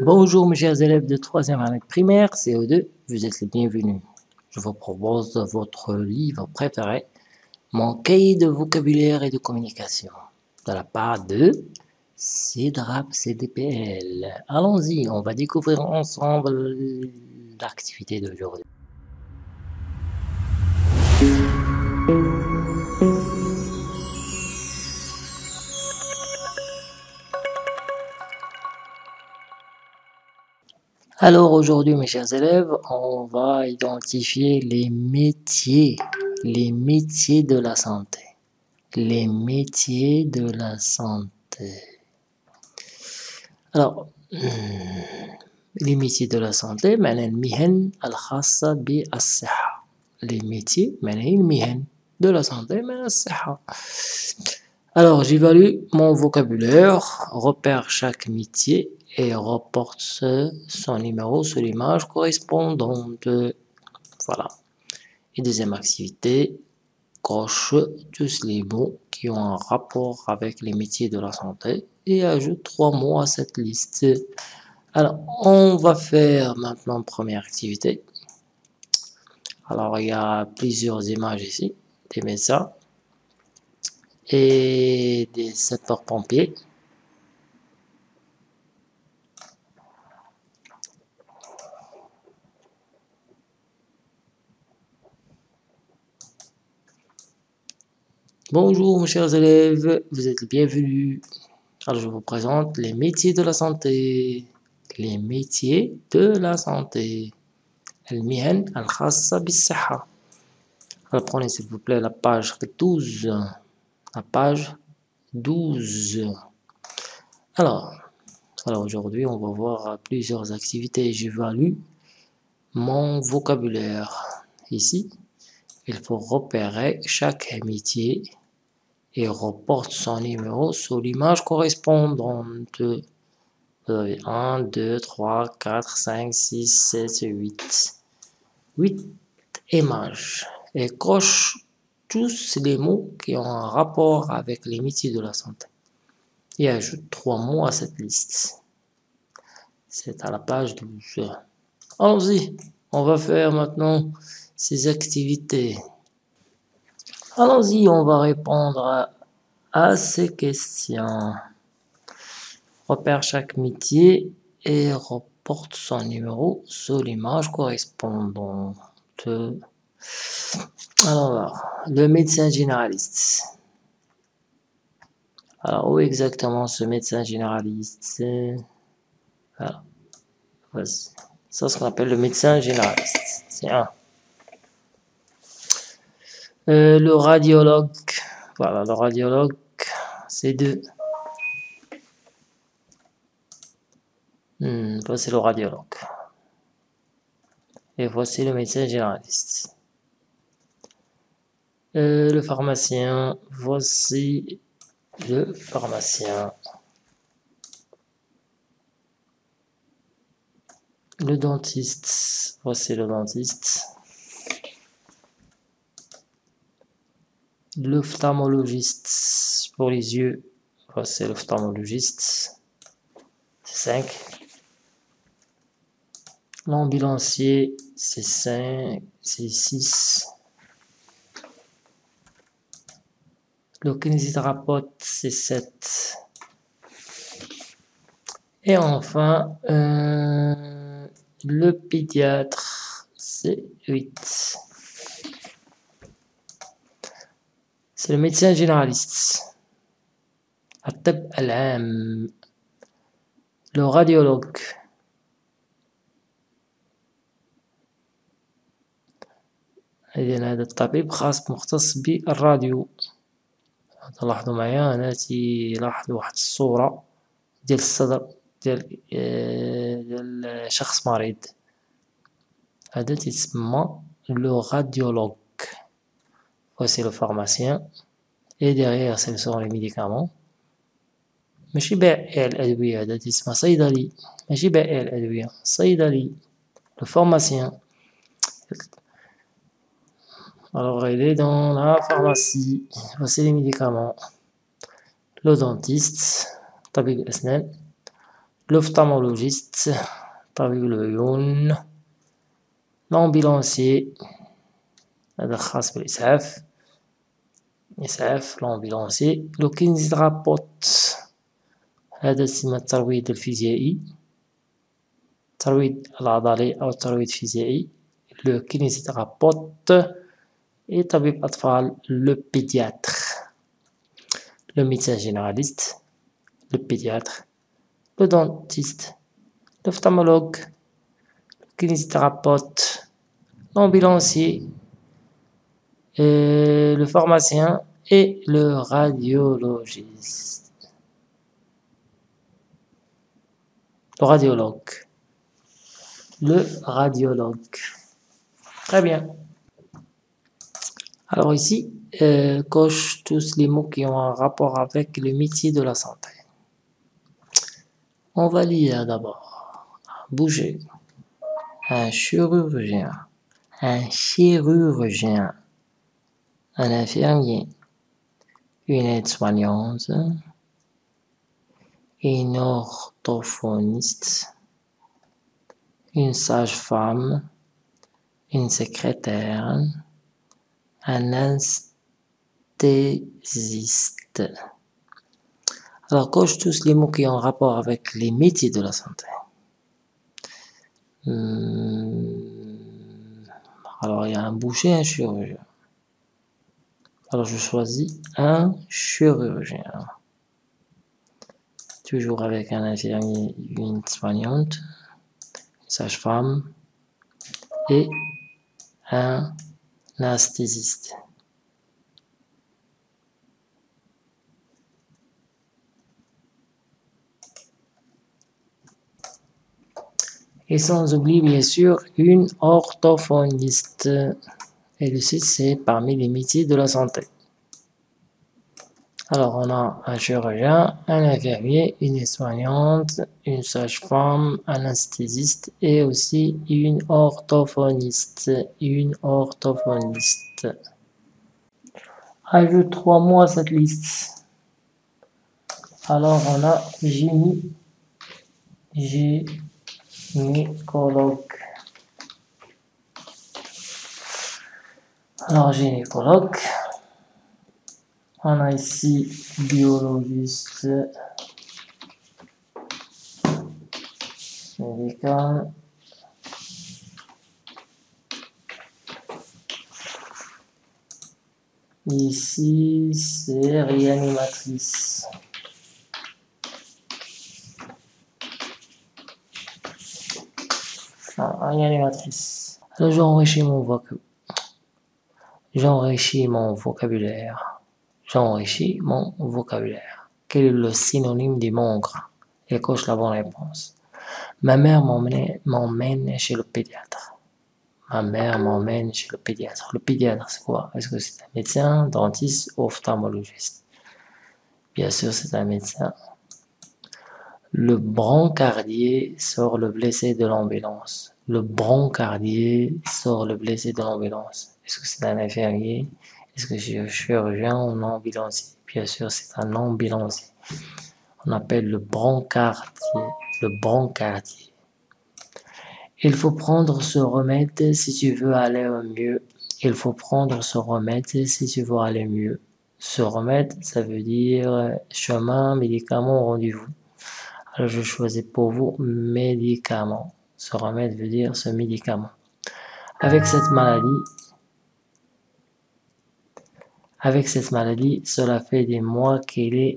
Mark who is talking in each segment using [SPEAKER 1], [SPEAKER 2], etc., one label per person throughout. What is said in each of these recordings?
[SPEAKER 1] Bonjour mes chers élèves de 3e année de primaire, CO2, vous êtes les bienvenus. Je vous propose votre livre préféré, mon cahier de vocabulaire et de communication, de la part de CEDRAP CDPL. Allons-y, on va découvrir ensemble l'activité d'aujourd'hui. Alors aujourd'hui mes chers élèves, on va identifier les métiers de la santé. Les métiers de la santé. Alors, les métiers de la santé, معنى المهن الخاصة بالصحة. Les métiers, معنى المهن de la santé, معنى الصحة. Alors, j'évalue mon vocabulaire, repère chaque métier et reporte son numéro sur l'image correspondante. Voilà. Et deuxième activité, coche tous les mots qui ont un rapport avec les métiers de la santé et ajoute 3 mots à cette liste. Alors, on va faire maintenant première activité. Alors, il y a plusieurs images ici, des médecins et des sapeurs-pompiers. Bonjour mes chers élèves, vous êtes les bienvenus. Alors je vous présente les métiers de la santé. Les métiers de la santé. المهن الخاصة بالصحة. Alors prenez s'il vous plaît la page 12. La page 12. Alors aujourd'hui on va voir plusieurs activités. J'évalue mon vocabulaire. Ici, il faut repérer chaque métier et reporte son numéro sur l'image correspondante. Vous avez 1, 2, 3, 4, 5, 6, 7, 8. 8 images. Et coche tous les mots qui ont un rapport avec les métiers de la santé. Et ajoute 3 mots à cette liste. C'est à la page 12. Allons-y, on va faire maintenant ces activités. Allons-y, on va répondre à ces questions. Repère chaque métier et reporte son numéro sur l'image correspondante. Alors, le médecin généraliste. Alors, où exactement ce médecin généraliste? Voilà. Voici. Ça, ce qu'on appelle le médecin généraliste. C'est un. Le radiologue. Voilà, le radiologue, c'est 2. Voici le radiologue. Et voici le médecin généraliste. Le pharmacien, voici le pharmacien. Le dentiste, voici le dentiste. L'ophtalmologiste pour les yeux, voici l'ophtalmologiste. C'est 5. L'ambulancier, c'est 5, c'est 6. Le kinésithérapeute, c'est 7. Et enfin, le pédiatre, c'est 8. C'est le médecin généraliste. الطب العام. Le radiologue. إذن هذا الطبيب خاص مختص بالراديو. تلاحظوا معايا أنا لاحظوا واحد الصورة ديال الصدر ديال شخص مريض. هذا تيتسمى لو راديولوج. Voici le pharmacien. Et derrière, ce sont les médicaments. ماشي بائع الأدوية، هذا تيتسمى صيدلي. ماشي بائع الأدوية، صيدلي. Le pharmacien. Alors, il est dans la pharmacie. Voici les médicaments. Le dentiste. طبيب الأسنان. l'ophtalmologiste, طبيب العيون، l'ambulancier هذا خاص بالإسعاف، إسعاف l'ambulancier، le kinésithérapeute هذا سمة الترويض الفيزيائي، الترويض العضلي أو الترويض الفيزيائي le kinésithérapeute، طبيب أطفال le pédiatre، le médecin généraliste le pédiatre، le dentiste l'ophtalmologue، le kinésithérapeute, l'ambulancier, le pharmacien et le radiologiste. Le radiologue. Le radiologue. Très bien. Alors ici, coche tous les mots qui ont un rapport avec le métier de la santé. On va lire d'abord. Bouger. Un chirurgien. Un chirurgien. Un infirmier. Une aide-soignante. Une orthophoniste. Une sage-femme. Une secrétaire. Un anesthésiste. Alors, coche tous les mots qui ont rapport avec les métiers de la santé. Alors, il y a un boucher, un chirurgien. Alors, je choisis un chirurgien. Toujours avec un infirmier, une soignante, une sage-femme et un anesthésiste. Et sans oublier, bien sûr, une orthophoniste. Et le 6, c'est parmi les métiers de la santé. Alors, on a un chirurgien, un infirmier, une soignante, une sage-femme, un anesthésiste et aussi une orthophoniste. Une orthophoniste. Ajoute 3 mots à cette liste. Alors, on a gynécologue. Alors, gynécologue. On a ici biologiste, médical, ici c'est réanimatrice. Réanimatrice. Alors j'enrichis mon vocabulaire. J'enrichis mon vocabulaire. Quel est le synonyme du mot ingrat? Et coche la bonne réponse. Ma mère m'emmène chez le pédiatre. Ma mère m'emmène chez le pédiatre. Le pédiatre, c'est quoi? Est-ce que c'est un médecin, dentiste ou ophtalmologiste? Bien sûr, c'est un médecin. Le brancardier sort le blessé de l'ambulance. Le brancardier sort le blessé de l'ambulance. Est-ce que c'est un infirmier? Est-ce que c'est un chirurgien ou un ambulancier? Bien sûr, c'est un ambulancier. On appelle le brancardier. Le brancardier. Il faut prendre ce remède si tu veux aller mieux. Il faut prendre ce remède si tu veux aller mieux. Ce remède, ça veut dire chemin, médicament, rendez-vous. Alors je choisis pour vous médicament. Ce remède veut dire ce médicament. Avec cette maladie, cela fait des mois qu'elle est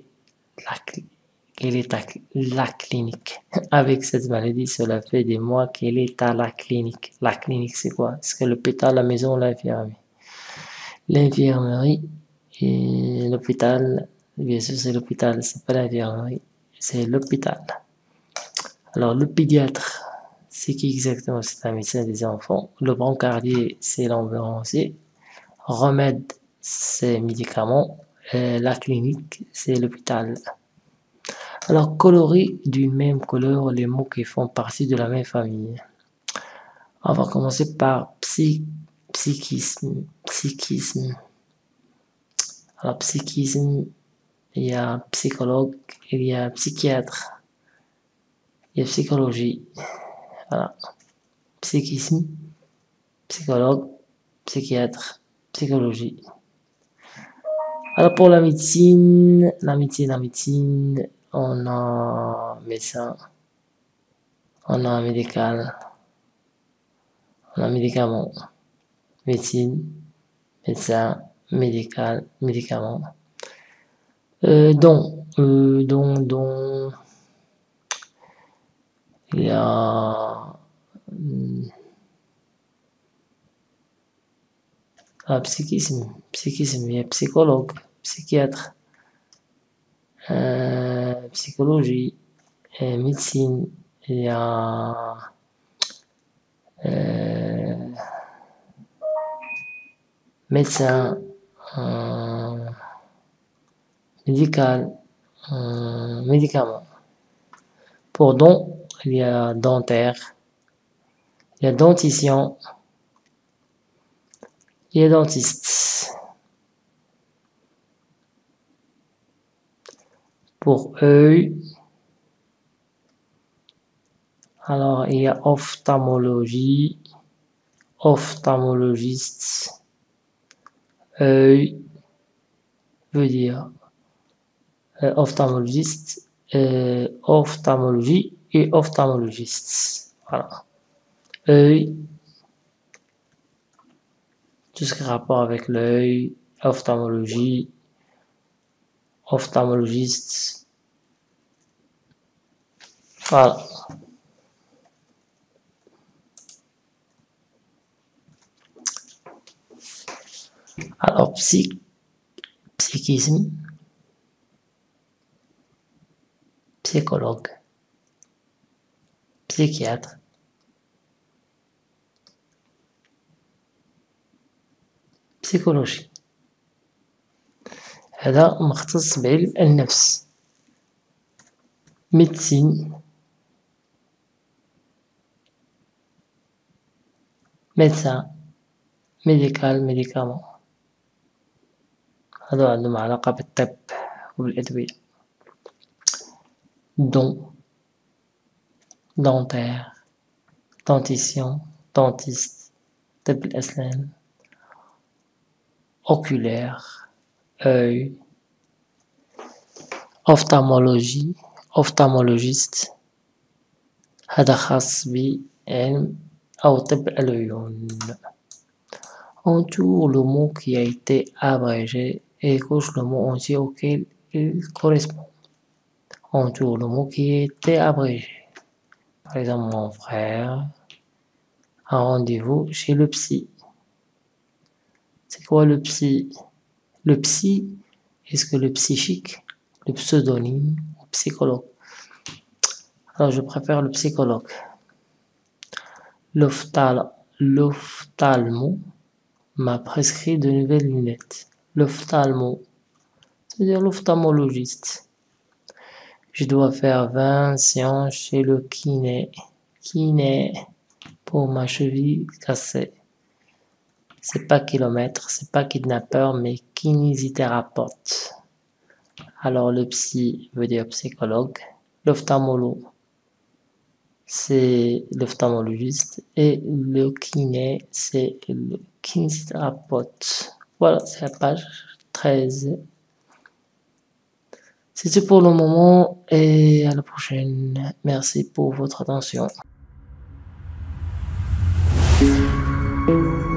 [SPEAKER 1] la clinique. Avec cette maladie, cela fait des mois qu'elle est à la clinique. La clinique, c'est quoi? C'est l'hôpital, la maison, l'infirmerie. L'infirmerie et l'hôpital, bien sûr, c'est l'hôpital, c'est pas l'infirmerie, c'est l'hôpital. Alors, le pédiatre, c'est qui exactement? C'est un médecin des enfants. Le brancardier, c'est l'ambulancier. Remède, c'est médicament. La clinique, c'est l'hôpital. Alors, colorer d'une même couleur les mots qui font partie de la même famille. On va commencer par psychisme. Alors, psychisme, il y a psychologue, il y a psychiatre. il y a psychologie, voilà. Psychisme, psychologue, psychiatre, psychologie. Alors pour la médecine, on a médecin, on a médical, on a médicament, médecine, médecin, médical, médicament. Donc, il y a psychisme, il y a psychologue, psychiatre, psychologie, médecine, il y a médecin, médical, médicament. Pour dents, il y a dentaire, il y a dentition, il y a dentiste. Pour œil, alors il y a ophtalmologie, ophtalmologiste, œil veut dire ophtalmologiste, ophtalmologie et ophtalmologiste. Voilà. Œil, tout ce qui a rapport avec l'œil, ophtalmologie, ophtalmologiste. Voilà. Alors, psychisme, psychologue, psychiatre, psychologie. هذا مختص بعلم النفس. médecine, médecin, médical, médicament. هذا عندهم علاقة بالطب وبالأدوية. dent, dentaire, dentition, dentiste, طب الأسنان, oculaire, œil, ophtalmologie, ophtalmologiste. هذا خاص بعلم أو طب العيون. Entoure le mot qui a été abrégé et coche le mot entier auquel il correspond. Entoure le mot qui a été abrégé. Par exemple, mon frère a rendez-vous chez le psy. C'est quoi le psy? Le psy, est-ce que le psychique, le pseudonyme ou psychologue? Alors, je préfère le psychologue. L'ophtalmo m'a prescrit de nouvelles lunettes. L'ophtalmo, c'est-à-dire l'ophtalmologiste. Je dois faire 20 séances chez le kiné. Kiné pour ma cheville cassée. C'est pas kilomètre, c'est pas kidnappeur, mais kinésithérapeute. Alors le psy veut dire psychologue. L'ophtalmologue, c'est l'ophtalmologiste. Et le kiné, c'est le kinésithérapeute. Voilà, c'est la page 13. C'est tout pour le moment et à la prochaine. Merci pour votre attention.